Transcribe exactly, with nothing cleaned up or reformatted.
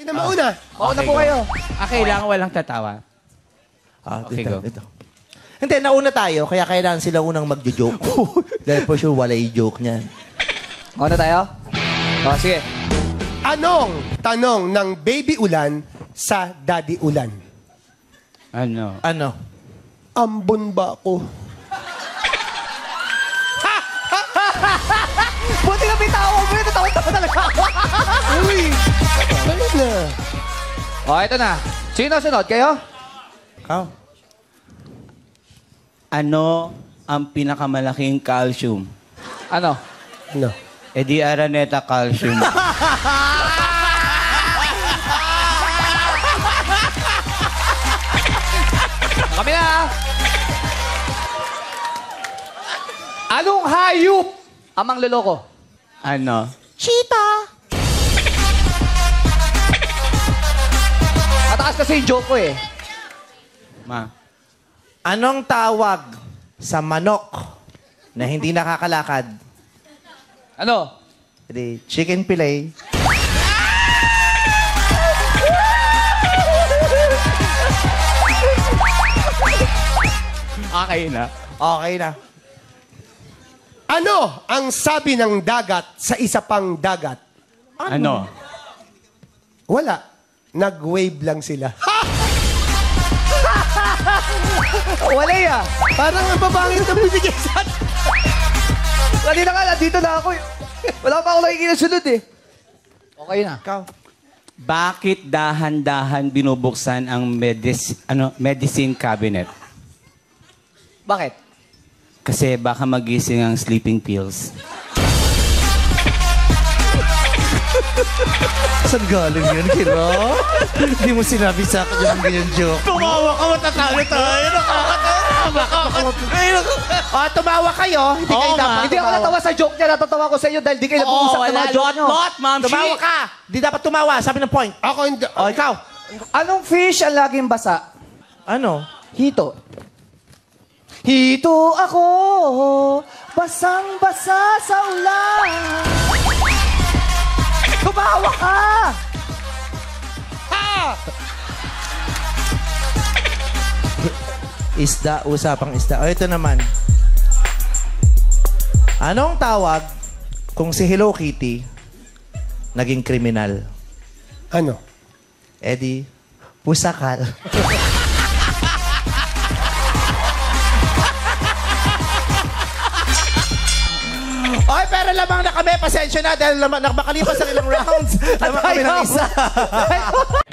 Sino mauna? Mauna po kayo. Ah, kailangan walang tatawa. Ah, Okay, ito, go. ito. Hindi, nauna tayo, kaya kailangan sila unang magjo-joke. Dahil for sure, wala yung joke niyan. Mauna tayo? O, sige. Anong tanong ng baby ulan sa daddy ulan? Ano? Ano? Ambon ba ako? Buti na bitawa mo yun. Natawa-tawa talaga ako. Uy! Ano na? O, ito na. Sino sunod? Kayo? Ikaw? Ano ang pinakamalaking calcium? Ano? Ano? E di Araneta calcium. Kami na. Anong hayop amang loloko? Ano? Mataas kasi yung joke ko eh. Ma. Anong tawag sa manok na hindi nakakalakad? Ano? Hindi, chicken fillet. Okay na. Okay na. Ano ang sabi ng dagat sa isa pang dagat? Ano? Wala. Nag-wave lang sila. Wala ya. Parang ang babangin na binigay sa atin. Kanina ka, nandito na ako. eh. Wala pa ako nakikita sunod eh. Okay na. Ikaw? Bakit dahan-dahan binubuksan ang medis ano medicine cabinet? Bakit? Kasi baka magising ang sleeping pills. Saan galing yun, Kiro? Hindi mo sinabi sa akin yung ganyan joke. Tumawa ka, matatalo tayo. Nakakatawa. Ah, tumawa kayo. Hindi kayo Oo, dapat ma. Hindi ako natawa sa joke niya. Natatawa ko sa inyo dahil di kayo nag-uusap ng mga joke nyo. lot, ma'am. Tumawa ka. Hindi dapat tumawa. Sabi ng point. Ako hindi. O, ikaw. Anong fish ang laging basa? Ano? Hito. Hito ako, basang-basa sa ulan. Tumawa ka! Isda, usapang isda. O, ito naman. Anong tawag kung si Hello Kitty naging kriminal? Ano? Eddie, pusakal. Oy, pero lamang na kami. Pasensya na dahil lamang, nakakalipas ang ilang rounds. Lamang kami ng isa.